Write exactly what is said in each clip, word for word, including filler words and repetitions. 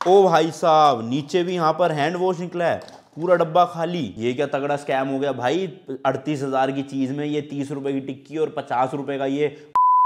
ओ भाई साहब, नीचे भी यहाँ पर हैंड वॉश निकला है, पूरा डब्बा खाली। ये क्या तगड़ा स्कैम हो गया भाई। अड़तीस हजार की चीज में ये तीस रुपए की टिक्की और पचास रुपए का ये।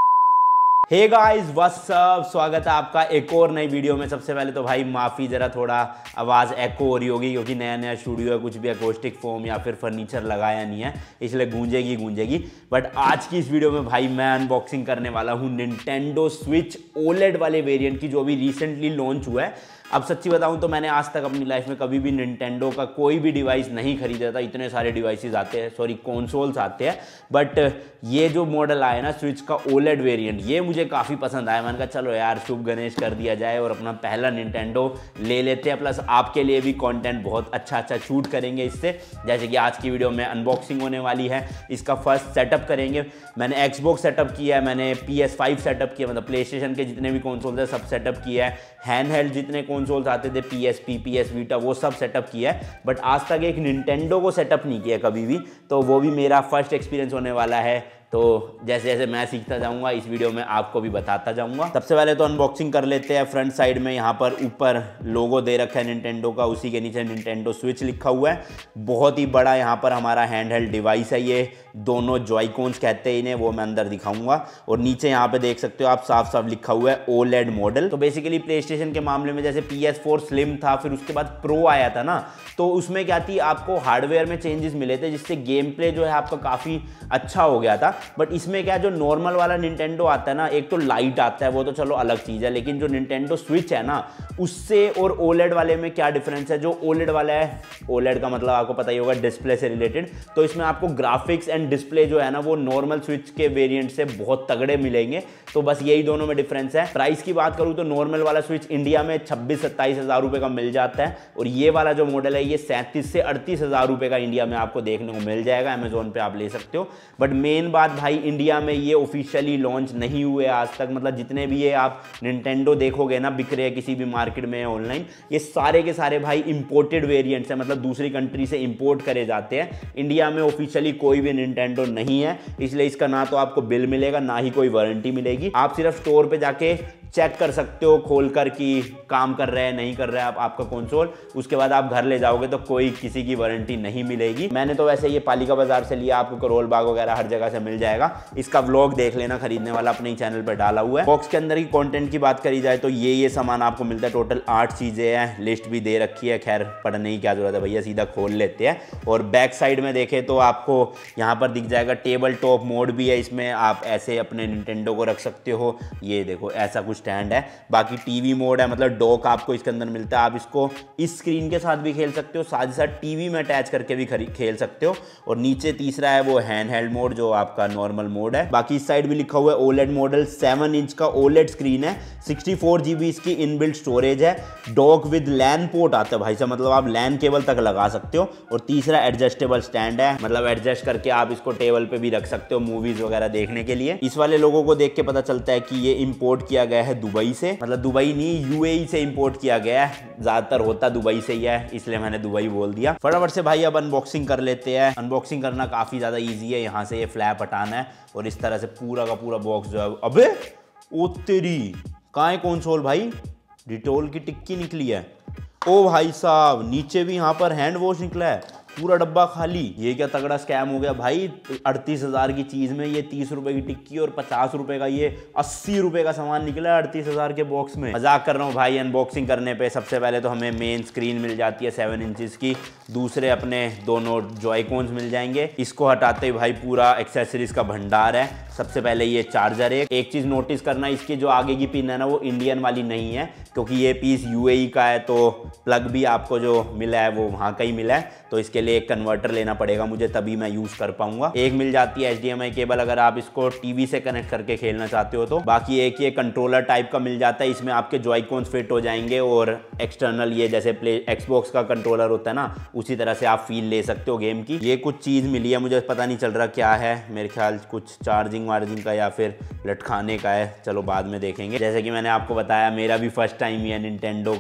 हे गाइस व्हाट्स अप, स्वागत है आपका एक और नई वीडियो में। सबसे पहले तो भाई माफ़ी, ज़रा थोड़ा आवाज़ एको हो रही होगी क्योंकि नया नया स्टूडियो है, कुछ भी अकोस्टिक फोम या फिर फर्नीचर लगाया नहीं है, इसलिए गूंजेगी गूंजेगी। बट आज की इस वीडियो में भाई मैं अनबॉक्सिंग करने वाला हूँ निंटेंडो स्विच ओलेड वाले वेरिएंट की, जो अभी रिसेंटली लॉन्च हुआ है। अब सच्ची बताऊं तो मैंने आज तक अपनी लाइफ में कभी भी निंटेंडो का कोई भी डिवाइस नहीं खरीदा था। इतने सारे डिवाइसेस आते हैं, सॉरी कंसोल्स आते हैं, बट ये जो मॉडल आया ना स्विच का ओलेड वेरिएंट, ये मुझे काफ़ी पसंद आया। मैंने कहा चलो यार शुभ गणेश कर दिया जाए और अपना पहला निंटेंडो ले लेते हैं। प्लस आपके लिए भी कंटेंट बहुत अच्छा अच्छा शूट करेंगे इससे। जैसे कि आज की वीडियो में अनबॉक्सिंग होने वाली है, इसका फर्स्ट सेटअप करेंगे। मैंने एक्सबॉक्स सेटअप किया है, मैंने पी एस फाइव सेटअप किया, मतलब प्ले स्टेशन के जितने भी कंसोल्स हैं सब सेटअप किया है। हैंड हेल्ड जितने कंसोल्स आते थे, P S P, P S Vita, वो सब सेटअप किया है। बट आज तक एक निंटेंडो को सेटअप नहीं किया कभी भी, तो वो भी मेरा फर्स्ट एक्सपीरियंस होने वाला है। तो जैसे जैसे मैं सीखता जाऊंगा इस वीडियो में आपको भी बताता जाऊंगा। सबसे पहले तो अनबॉक्सिंग कर लेते हैं। फ्रंट साइड में यहाँ पर ऊपर लोगो दे रखा है निंटेंडो का, उसी के नीचे निंटेंडो स्विच लिखा हुआ है। बहुत ही बड़ा यहाँ पर हमारा हैंड हेल्ड डिवाइस है, ये दोनों जॉयकॉन्स कहते हैं इन्हें, वो मैं अंदर दिखाऊंगा। और नीचे यहाँ पे देख सकते हो आप, साफ साफ लिखा हुआ है ओलेड मॉडल। तो बेसिकली प्ले स्टेशन के मामले में जैसे पी एस फोर स्लिम था, फिर उसके बाद प्रो आया था ना, तो उसमें क्या थी, आपको हार्डवेयर में चेंजेस मिले थे जिससे गेम प्ले जो है आपका काफ़ी अच्छा हो गया था। बट इसमें क्या, जो नॉर्मल वाला निंटेंडो आता है ना, एक तो लाइट आता है, वो तो चलो अलग चीज़ है, लेकिन जो निंटेंडो स्विच है ना, उससे और ओलेड वाले में क्या डिफरेंस है। जो ओलेड वाला है, ओलेड का मतलब आपको पता ही होगा डिस्प्ले से रिलेटेड, तो इसमें आपको ग्राफिक्स एंड डिस्प्ले जो है ना वो नॉर्मल स्विच के वेरिएंट से बहुत तगड़े मिलेंगे। तो बस यही दोनों में डिफरेंस है। प्राइस की बात करूँ तो नॉर्मल वाला स्विच इंडिया में छब्बीस सत्ताईस हज़ार रुपये का मिल जाता है, और ये वाला जो मॉडल है ये सैंतीस से अड़तीस हज़ार रुपये का इंडिया में आपको देखने को मिल जाएगा। अमेजोन पे आप ले सकते हो। बट मेन बात भाई, इंडिया में ये ऑफिशियली लॉन्च नहीं हुए आज तक। मतलब जितने भी ये आप निंटेंडो देखोगे ना बिक रहे हैं किसी भी मार्केट में ऑनलाइन, ये सारे के सारे भाई इंपोर्टेड वेरिएंट्स हैं, मतलब दूसरी कंट्री से इंपोर्ट करे जाते हैं। इंडिया में ऑफिशियली कोई भी निंटेंडो नहीं है, इसलिए इसका ना तो आपको बिल मिलेगा ना ही कोई वारंटी मिलेगी। आप सिर्फ स्टोर पे जाके चेक कर सकते हो खोल कर कि काम कर रहे हैं नहीं कर रहे हैं आप आपका कंसोल। उसके बाद आप घर ले जाओगे तो कोई किसी की वारंटी नहीं मिलेगी। मैंने तो वैसे ये पालिका बाजार से लिया, आपको करोल बाग वगैरह हर जगह से मिल जाएगा। इसका व्लॉग देख लेना खरीदने वाला, अपने ही चैनल पर डाला हुआ है। बॉक्स के अंदर की कंटेंट की बात करी जाए तो ये ये सामान आपको मिलता है। टोटल आठ चीजें हैं, लिस्ट भी दे रखी है, खैर पढ़ने की क्या जरूरत है भैया, सीधा खोल लेते हैं। और बैक साइड में देखें तो आपको यहाँ पर दिख जाएगा टेबल टॉप मोड भी है, इसमें आप ऐसे अपने निंटेंडो को रख सकते हो। ये देखो ऐसा कुछ स्टैंड है। बाकी टीवी मोड है, मतलब डॉक आपको इसके अंदर मिलता है। आप इसको इस स्क्रीन के साथ भी खेल सकते हो, साथ ही साथ टीवी में अटैच करके भी खेल सकते हो। और नीचे तीसरा है वो हैंड हेल्ड मोड, जो आपका नॉर्मल मोड है। बाकी इस साइड भी लिखा हुआ है ओलेड मॉडल, सेवन इंच का ओलेड स्क्रीन है, सिक्सटी फोर जीबी इसकी इनबिल्ट स्टोरेज है। डॉक विद लैन पोर्ट आता है भाई साहब, मतलब आप लैन केबल तक लगा सकते हो। और तीसरा एडजस्टेबल स्टैंड है, मतलब एडजस्ट करके आप इसको टेबल पे भी रख सकते हो मूवीज वगैरह देखने के लिए। इस वाले लोगों को देख के पता चलता है कि ये इंपोर्ट किया गया है दुबई से, मतलब दुबई नहीं यूएई से इंपोर्ट किया गया है। ज्यादातर होता दुबई से ही है, इसलिए मैंने दुबई बोल दिया। फटाफट से भाई अब अनबॉक्सिंग कर लेते हैं। अनबॉक्सिंग करना काफी ज्यादा इजी है, यहाँ से ये फ्लैप हटाना है और इस तरह से पूरा का पूरा बॉक्स जो है, अबे ओ तेरी कहाँ है कंसोल भाई, डिटोल की टिक्की निकली है। ओ भाई साहब, नीचे भी यहाँ पर हैंड वॉश निकला है, पूरा डब्बा खाली। ये क्या तगड़ा स्कैम हो गया भाई। अड़तीस हजार की चीज में ये तीस रुपए की टिक्की और पचास रुपए का ये अस्सी रुपए का सामान निकला है अड़तीस हजार के बॉक्स में। मजाक कर रहा हूँ भाई। अनबॉक्सिंग करने पे सबसे पहले तो हमें मेन स्क्रीन मिल जाती है सेवन इंचेस की, दूसरे अपने दोनों जॉयकॉन्स मिल जाएंगे। इसको हटाते ही भाई पूरा एक्सेसरीज का भंडार है। सबसे पहले ये चार्जर है। एक चीज नोटिस करना, इसकी जो आगे की पिन है ना वो इंडियन वाली नहीं है, क्योंकि ये पीस यूएई का है, तो प्लग भी आपको जो मिला है वो वहाँ का ही मिला है। तो इसके लिए एक कन्वर्टर लेना पड़ेगा मुझे, तभी मैं यूज कर पाऊंगा। एक मिल जाती है एचडीएमआई केबल, अगर आप इसको टीवी से कनेक्ट करके खेलना चाहते हो तो। बाकी एक ये कंट्रोलर टाइप का मिल जाता है, इसमें आपके जॉयकॉन्स फिट हो जाएंगे और एक्सटर्नल ये जैसे प्ले एक्सबॉक्स का कंट्रोलर होता है ना, उसी तरह से आप फील ले सकते हो गेम की। ये कुछ चीज मिली है, मुझे पता नहीं चल रहा क्या है, मेरे ख्याल कुछ चार्जिंग वार्जिंग का या फिर लटकाने का है, चलो बाद में देखेंगे। जैसे कि मैंने आपको बताया मेरा भी फर्स्ट टाइम ही है निंटेंडो का,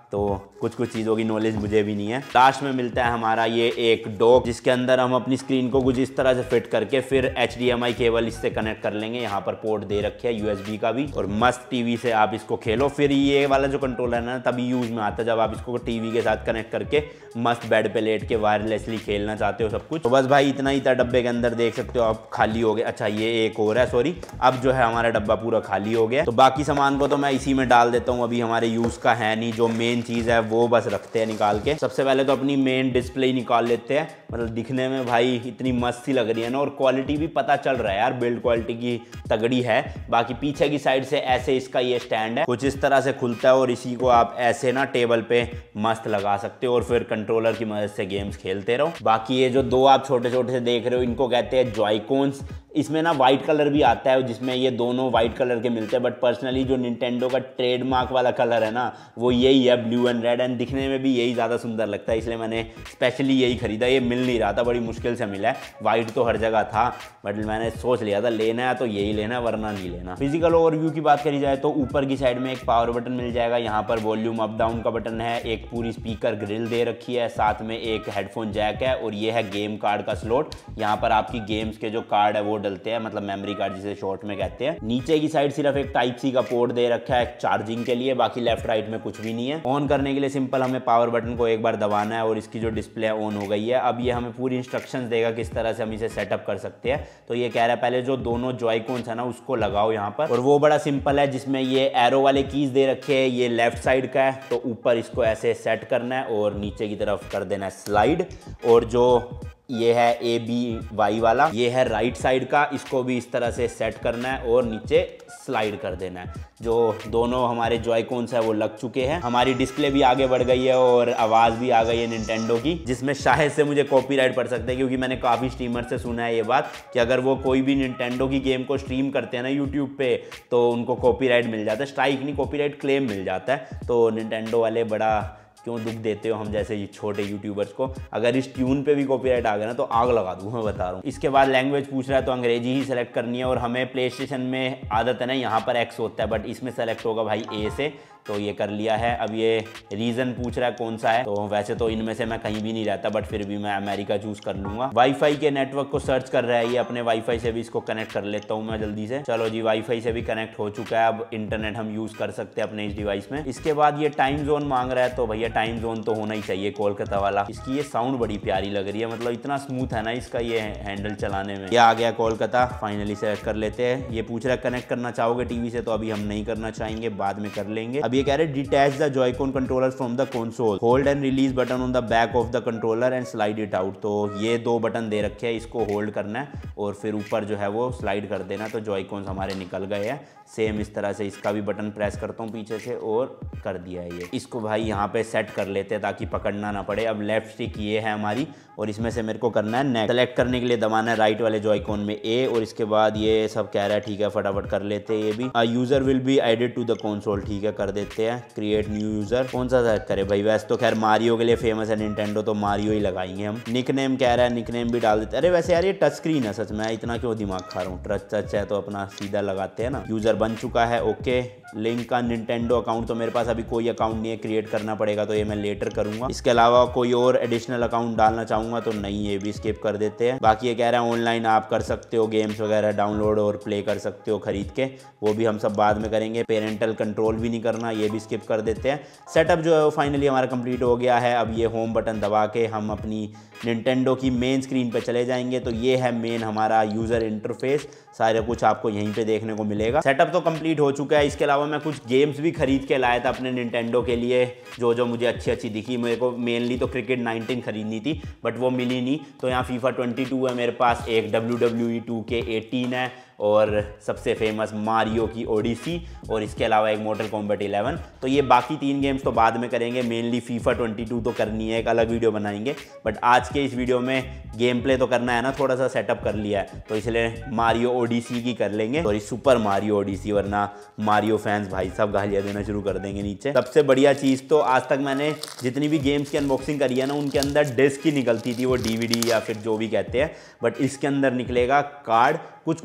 तो कुछ कुछ चीज़ों की नॉलेज मुझे भी नहीं है। लास्ट में मिलता है हमारा ये एक डॉक, जिसके अंदर हम अपनी स्क्रीन को कुछ इस तरह से फिट करके फिर H D M I cable इससे कनेक्ट कर लेंगे। यहाँ पर पोर्ट दे रखे है यू एस बी का भी, और मस्त टीवी से आप इसको खेलो। फिर ये वाला जो कंट्रोलर है ना तभी यूज में आता है जब आप इसको टीवी के साथ कनेक्ट करके मस्त बेड पे लेट के वायरलेसली खेलना चाहते हो सब कुछ। तो बस भाई इतना ही था डब्बे के अंदर, देख सकते हो आप खाली हो गए। अच्छा ये एक और है, सॉरी, अब जो है हमारा डब्बा पूरा खाली हो गया। तो बाकी सामान को तो मैं इसी में डाल देता हूँ, अभी हमारे यूज का है नहीं। जो मेन चीज है वो बस रखते हैं निकाल के। सबसे पहले तो अपनी मेन डिस्प्ले निकाल लेते हैं। मतलब दिखने में भाई इतनी मस्त सी लग रही है ना, और क्वालिटी भी पता चल रहा है यार, बिल्ड क्वालिटी की तगड़ी है। बाकी पीछे की साइड से ऐसे इसका ये स्टैंड है, कुछ इस तरह से खुलता है और इसी को आप ऐसे ना टेबल पे मस्त लगा सकते हो और फिर कंट्रोलर की मदद से गेम्स खेलते रहो। बाकी ये जो दो आप छोटे छोटे से देख रहे हो इनको कहते हैं जॉयकॉन्स। इसमें ना वाइट कलर भी आता है जिसमें ये दोनों वाइट कलर के मिलते हैं, बट पर्सनली जो निंटेंडो का ट्रेडमार्क वाला कलर है ना वो यही है, ब्लू एंड रेड, एंड दिखने में भी यही ज़्यादा सुंदर लगता है, इसलिए मैंने स्पेशली यही खरीदा। ये मिल नहीं रहा था, बड़ी मुश्किल से मिला है। वाइट तो हर जगह था बट मैंने सोच लिया था लेना है तो यही लेना है वरना नहीं लेना। फिजिकल ओवरव्यू की बात करी जाए तो ऊपर की साइड में एक पावर बटन मिल जाएगा, यहाँ पर वॉल्यूम अप डाउन का बटन है, एक पूरी स्पीकर ग्रिल दे रखी है, साथ में एक हेडफोन जैक है, और ये है गेम कार्ड का स्लॉट। यहाँ पर आपकी गेम्स के जो कार्ड है वो डलते हैं, मतलब मेमोरी कार्ड जिसे शॉर्ट में कहते हैं। नीचे की साइड सिर्फ एक टाइप सी का पोर्ट दे रखा है चार्जिंग के लिए, बाकी लेफ्ट राइट में कुछ भी नहीं है। ऑन करने के लिए सिंपल हमें पावर बटन को एक बार दबाना है और इसकी जो डिस्प्ले ऑन हो गई है। अब ये हमें पूरी इंस्ट्रक्शंस देगा किस तरह से हम इसे सेटअप कर सकते हैं। तो ये कह रहा है पहले जो दोनों जॉयकॉन्स है ना उसको लगाओ यहाँ पर, और वो बड़ा सिंपल है, जिसमें ये एरो वाले कीज दे रखे हैं। ये लेफ्ट साइड का है, तो ऊपर इसको ऐसे सेट करना है और नीचे की तरफ कर देना है स्लाइड, और जो ये है ए बी वाई वाला, ये है राइट साइड का, इसको भी इस तरह से सेट करना है और नीचे स्लाइड कर देना है। जो दोनों हमारे जॉयकॉन्स है वो लग चुके हैं। हमारी डिस्प्ले भी आगे बढ़ गई है और आवाज़ भी आ गई है निंटेंडो की, जिसमें शायद से मुझे कॉपीराइट पड़ सकता है, क्योंकि मैंने काफ़ी स्ट्रीमर से सुना है ये बात कि अगर वो कोई भी निंटेंडो की गेम को स्ट्रीम करते हैं ना यूट्यूब पे तो उनको कॉपीराइट मिल जाता है। स्ट्राइक नहीं, कॉपीराइट क्लेम मिल जाता है। तो निंटेंडो वाले बड़ा क्यों दुख देते हो हम जैसे ये छोटे यूट्यूबर्स को। अगर इस ट्यून पे भी कॉपीराइट आ गया ना तो आग लगा दूँ, मैं बता रहा हूँ। इसके बाद लैंग्वेज पूछ रहा है तो अंग्रेजी ही सेलेक्ट करनी है, और हमें प्ले स्टेशन में आदत है ना यहाँ पर एक्स होता है, बट इसमें सेलेक्ट होगा भाई ए से, तो ये कर लिया है। अब ये रीजन पूछ रहा है कौन सा है, तो वैसे तो इनमें से मैं कहीं भी नहीं रहता, बट फिर भी मैं अमेरिका चूज कर लूंगा। वाईफाई के नेटवर्क को सर्च कर रहा है ये, अपने वाईफाई से भी इसको कनेक्ट कर लेता हूँ मैं जल्दी से। चलो जी, वाईफाई से भी कनेक्ट हो चुका है, अब इंटरनेट हम यूज कर सकते हैं अपने इस डिवाइस में। इसके बाद ये टाइम जोन मांग रहा है, तो भैया टाइम जोन तो होना ही चाहिए कोलकाता वाला। इसकी ये साउंड बड़ी प्यारी लग रही है, मतलब इतना स्मूथ है ना इसका ये हैंडल चलाने में। ये आ गया कोलकाता, फाइनली सेलेक्ट कर लेते हैं। ये पूछ रहा है कनेक्ट करना चाहोगे टीवी से, तो अभी हम नहीं करना चाहेंगे, बाद में कर लेंगे। अब ये कह रहे हैं detach the Joy-Con controllers from the console, hold and release button on the back of the controller and slide it out। तो ये दो बटन दे रखे हैं, इसको होल्ड करना है और फिर ऊपर जो है वो स्लाइड कर देना, तो जॉयकॉन्स हमारे निकल गए हैं। सेम इस तरह से इसका भी बटन प्रेस करता हूँ पीछे से और कर दिया है ये। इसको भाई यहाँ पे सेट कर लेते हैं ताकि पकड़ना ना पड़े। अब लेफ्ट स्टिक ये है हमारी, और इसमें से मेरे को करना है नेक्स्ट। सेलेक्ट करने के लिए दबाना है राइट वाले जॉयकॉन में ए, और इसके बाद ये सब कह रहा है, ठीक है फटाफट कर लेते हैं ये भी। A user will be added to the console, ठीक है कर देते हैं। क्रिएट न्यू यूजर, कौन सा सेलेक्ट करे भाई? वैसे तो खैर मारियो के लिए फेमस है निंटेंडो, तो मारियो ही लगाएंगे हम। निक नेम कह रहा है, निक नेम भी डाल देते। अरे वैसे यार ये टच स्क्रीन है, सच में इतना क्यों दिमाग खा रहा हूँ। टच टच है तो अपना सीधा लगाते हैं ना। यूजर बन चुका है, ओके। लिंक का निंटेंडो अकाउंट, तो मेरे पास अभी कोई अकाउंट नहीं है, क्रिएट करना पड़ेगा, तो ये मैं लेटर करूंगा। इसके अलावा कोई और एडिशनल अकाउंट डालना चाहूंगा तो नहीं, ये भी स्किप कर देते हैं। बाकी ये कह रहा है ऑनलाइन आप कर सकते हो, गेम्स वगैरह डाउनलोड और प्ले कर सकते हो खरीद के, वो भी हम सब बाद में करेंगे। पेरेंटल कंट्रोल भी नहीं करना, ये भी स्किप कर देते हैं। सेटअप जो है वो फाइनली हमारा कंप्लीट हो गया है। अब ये होम बटन दबा के हम अपनी निंटेंडो की मेन स्क्रीन पे चले जाएंगे। तो ये है मेन हमारा यूज़र इंटरफेस, सारा कुछ आपको यहीं पे देखने को मिलेगा। सेटअप तो कंप्लीट हो चुका है। इसके अलावा मैं कुछ गेम्स भी खरीद के लाया था अपने निंटेंडो के लिए, जो जो मुझे अच्छी अच्छी दिखी। मेरे को मेनली तो क्रिकेट नाइनटीन खरीदनी थी बट वो मिली नहीं, तो यहाँ फीफा ट्वेंटी टू है मेरे पास, एक W W E two K eighteen है, और सबसे फेमस मारियो की ओडिसी, और इसके अलावा एक मोटल कॉम्बैट इलेवन। तो ये बाकी तीन गेम्स तो बाद में करेंगे, मेनली फीफा ट्वेंटी टू तो करनी है, एक अलग वीडियो बनाएंगे। बट आज के इस वीडियो में गेम प्ले तो करना है ना, थोड़ा सा सेटअप कर लिया है, तो इसलिए मारियो ओडिसी की कर लेंगे, सॉरी सुपर मारियो ओडिसी, वरना मारियो फैंस भाई साहब गालियाँ देना शुरू कर देंगे नीचे। सबसे बढ़िया चीज़ तो आज तक मैंने जितनी भी गेम्स की अनबॉक्सिंग करी है ना, उनके अंदर डिस्क ही निकलती थी, वो डीवीडी या फिर जो भी कहते हैं, बट इसके अंदर निकलेगा कार्ड। कुछ कुछ गेम्स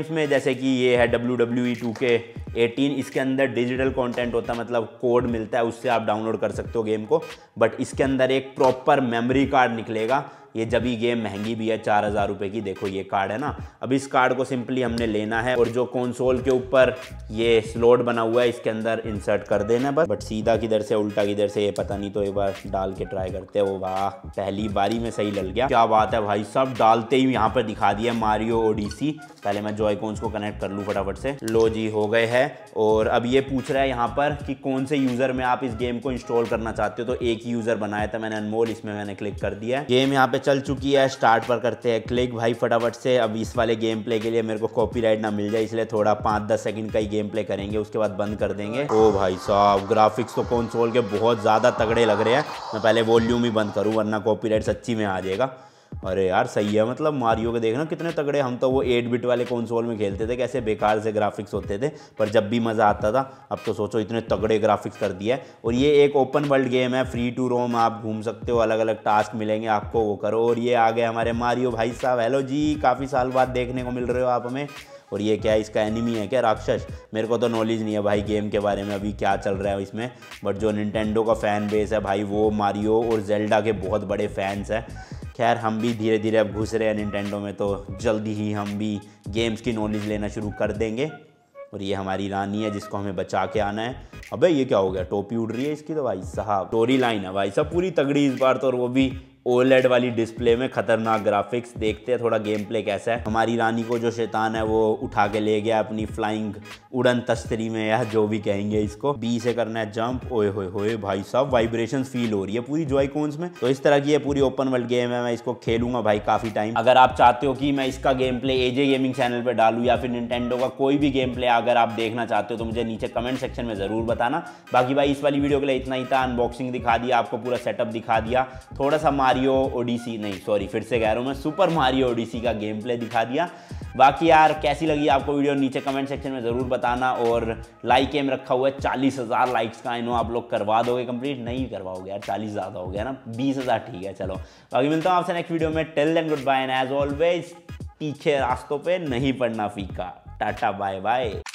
गेम्स में, जैसे कि ये है W W E two K eighteen, इसके अंदर डिजिटल कंटेंट होता है, मतलब कोड मिलता है, उससे आप डाउनलोड कर सकते हो गेम को। बट इसके अंदर एक प्रॉपर मेमोरी कार्ड निकलेगा। ये जब ही गेम महंगी भी है, चार हज़ार रुपये की, देखो ये कार्ड है ना। अब इस कार्ड को सिंपली हमने लेना है और जो कंसोल के ऊपर ये स्लॉट बना हुआ है इसके अंदर इंसर्ट कर देना है बस। बट सीधा किधर से उल्टा किधर से ये पता नहीं, तो एक बार डाल के ट्राई करते हैं। वो वाह, पहली बारी में सही लग गया, क्या बात है भाई। सब डालते ही यहाँ पर दिखा दिया मारियो ओडिसी। पहले मैं जॉयकॉन्स को कनेक्ट कर लूँ फटाफट से। लो जी, हो गए हैं। और अब ये पूछ रहा है यहाँ पर कि कौन से यूज़र में आप इस गेम को इंस्टॉल करना चाहते हो। तो एक ही यूज़र बनाया था मैंने, अनमोल, इसमें मैंने क्लिक कर दिया है। गेम यहाँ पे चल चुकी है, स्टार्ट पर करते हैं क्लिक भाई फटाफट से। अब इस वाले गेम प्ले के लिए मेरे को कॉपीराइट ना मिल जाए, इसलिए थोड़ा पाँच दस सेकंड का ही गेम प्ले करेंगे, उसके बाद बंद कर देंगे। ओ भाई साहब, ग्राफिक्स तो कंसोल के बहुत ज़्यादा तगड़े लग रहे हैं। मैं पहले वॉल्यूम ही बंद करूँ वरना कॉपीराइट सच्ची में आ जाएगा। अरे यार सही है, मतलब मारियो के देखना कितने तगड़े। हम तो वो एट बिट वाले कंसोल में खेलते थे, कैसे बेकार से ग्राफिक्स होते थे, पर जब भी मज़ा आता था। अब तो सोचो इतने तगड़े ग्राफिक्स कर दिया है। और ये एक ओपन वर्ल्ड गेम है, फ्री टू रोम, आप घूम सकते हो, अलग अलग टास्क मिलेंगे आपको, वो करो। और ये आ गए हमारे मारियो भाई साहब। हेलो जी, काफ़ी साल बाद देखने को मिल रहे हो आप हमें। और ये क्या है, इसका एनिमी है क्या, राक्षस? मेरे को तो नॉलेज नहीं है भाई गेम के बारे में, अभी क्या चल रहा है इसमें। बट जो निंटेंडो का फ़ैन बेस है भाई, वो मारियो और जेल्डा के बहुत बड़े फैंस हैं। खैर हम भी धीरे धीरे अब घुस रहे हैं निंटेंडो में, तो जल्दी ही हम भी गेम्स की नॉलेज लेना शुरू कर देंगे। और ये हमारी रानी है जिसको हमें बचा के आना है। अबे ये क्या हो गया, टोपी उड़ रही है इसकी तो भाई साहब। स्टोरी लाइन है भाई साहब पूरी तगड़ी इस बार तो, और वो भी ओलेड वाली डिस्प्ले में, खतरनाक ग्राफिक्स। देखते हैं थोड़ा गेम प्ले कैसा है। हमारी रानी को जो शैतान है वो उठा के ले गया अपनी फ्लाइंग उड़न तश्तरी में, या जो भी कहेंगे इसको। बी से करना है जंप। ओए होए होए भाई साहब, वाइब्रेशंस फील हो रही है पूरी जॉयकॉन्स में। तो इस तरह की ये पूरी ओपन वर्ल्ड गेम है, मैं इसको खेलूंगा भाई काफ़ी टाइम। अगर आप चाहते हो कि मैं इसका game play AJ gaming channel पर डालूँ, या फिर निंटेंडो का कोई भी गेम प्ले अगर आप देखना चाहते हो, तो मुझे नीचे कमेंट सेक्शन में ज़रूर बताना। बाकी भाई इस वाली वीडियो के लिए इतना ही था। अनबॉक्सिंग दिखा दिया आपको, पूरा सेटअप दिखा दिया, थोड़ा सा मारियो ओडिसी, नहीं सॉरी फिर से कह रहा हूँ मैं, सुपर मारियो ओडिसी का गेम प्ले दिखा दिया। बाकी यार कैसी लगी आपको वीडियो, नीचे कमेंट सेक्शन में ज़रूर बताना। और लाइक एम रखा हुआ है चालीस हज़ार लाइक्स का। आई नो आप लोग करवा दोगे कंप्लीट, नहीं करवाओगे यार, चालीस ज़्यादा हो गया ना, बीस हज़ार ठीक है। चलो बाकी मिलता हूँ आपसे नेक्स्ट वीडियो में। Till then good bye and as always, तीखे रास्तों पे नहीं पड़ना फीका। Tata bye bye.